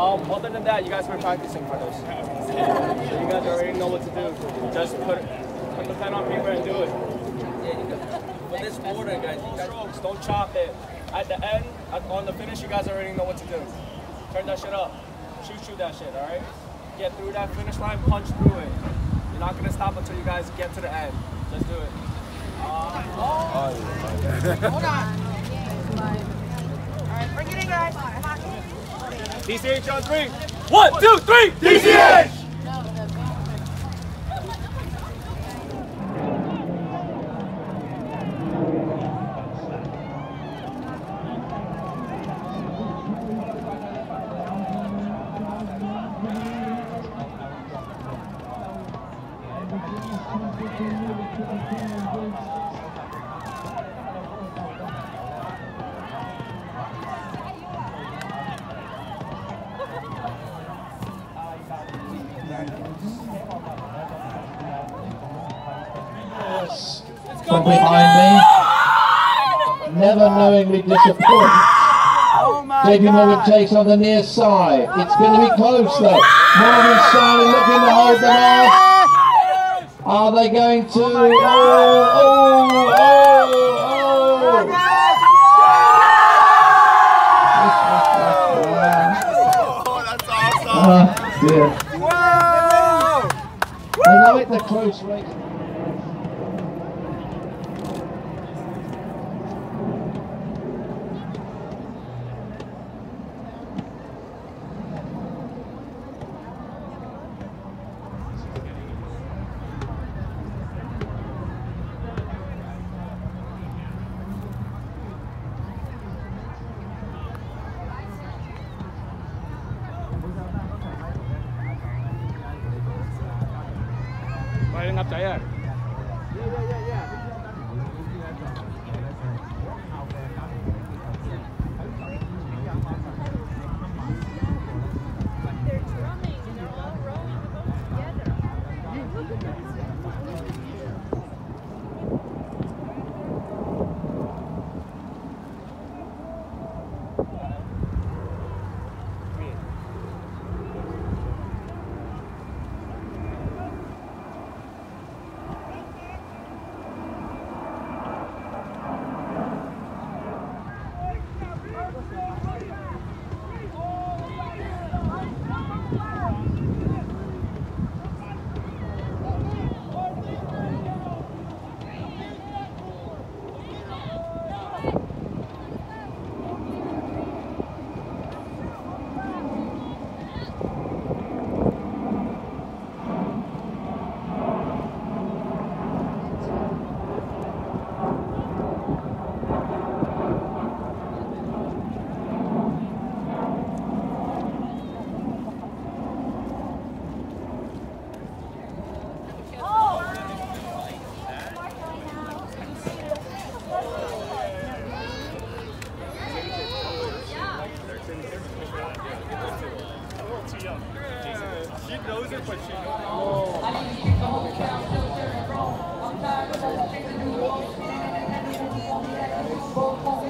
Other than that, you guys were practicing for this. So you guys already know what to do. Just put the pen on paper and do it. For this order, guys, strokes, don't chop it. At the end, on the finish, you guys already know what to do. Turn that shit up. Shoot that shit, all right? Get through that finish line, punch through it. You're not gonna stop until you guys get to the end. Just do it. Hold on. All right, bring it in, guys. DCH on 3. 1, 2, 3. DCH! From behind me, never knowingly disappoint. JP Morgan takes on the near side. It's going to be close though. Morgan Stanley looking to hold them off. Are they going to? That's awesome. Dear. Wow! I like the close race. Paling ngap saya. She knows it, but she don't know.